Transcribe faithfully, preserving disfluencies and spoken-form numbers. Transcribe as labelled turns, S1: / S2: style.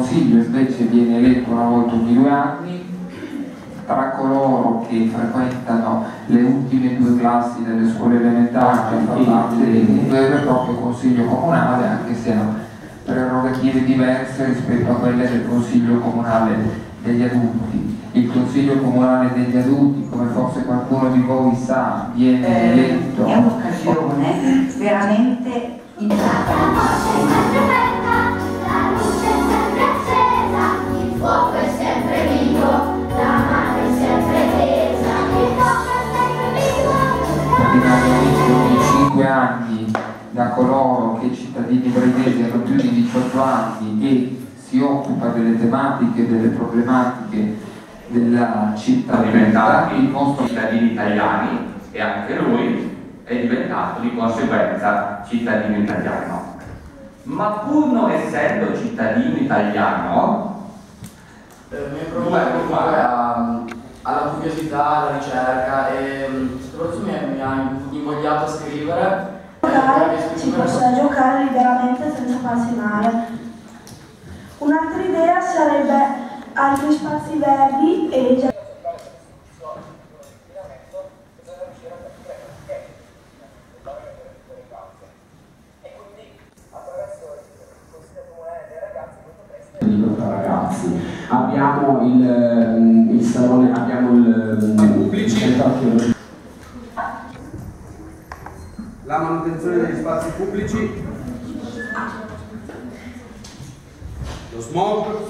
S1: consiglio invece viene eletto una volta ogni due anni. Tra coloro che frequentano le ultime due classi delle scuole elementari fa parte di un vero e proprio consiglio comunale, anche se hanno prerogative diverse rispetto a quelle del consiglio comunale degli adulti. Il consiglio comunale degli adulti, come forse qualcuno di voi sa, viene
S2: eh,
S1: eletto.
S2: È un'occasione veramente importante.
S1: Praticamente ogni cinque anni da coloro che cittadini bredesi hanno più di diciotto anni e si occupa delle tematiche, delle problematiche della città,
S3: diventati i nostri cittadini italiani e anche lui è diventato di conseguenza cittadino italiano. Ma pur non essendo cittadino italiano,
S4: eh, mi propongo comunque a alla curiosità, alla ricerca e soprattutto mi, mi ha invogliato a scrivere.
S5: Si possa giocare liberamente senza farsi male. Un'altra idea sarebbe altri spazi verdi e
S6: ragazzi. Abbiamo il, il salone, abbiamo il
S7: pubblici, la manutenzione degli spazi pubblici, lo smog,